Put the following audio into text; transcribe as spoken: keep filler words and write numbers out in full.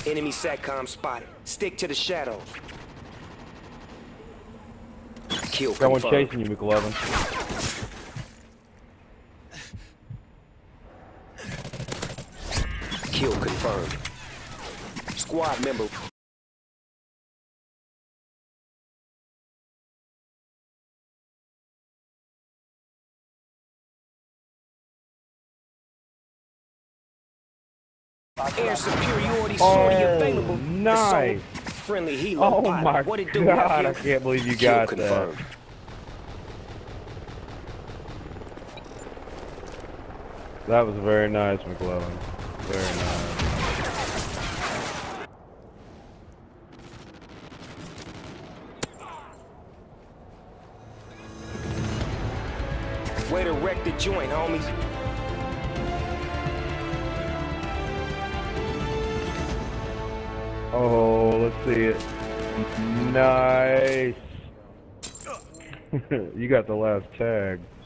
Enemy SATCOM spotted. Stick to the shadows. Kill Got one confirmed. chasing you, McLovin. Kill confirmed. Squad member. Air superiority sortie Oh, available. nice. Friendly helo Oh pilot. my What it do, god, I nephew? can't believe you Kill got that. confirmed. That was very nice, McLovin. Very nice. Way to wreck the joint, homies. Oh, let's see it. Nice. You got the last tag.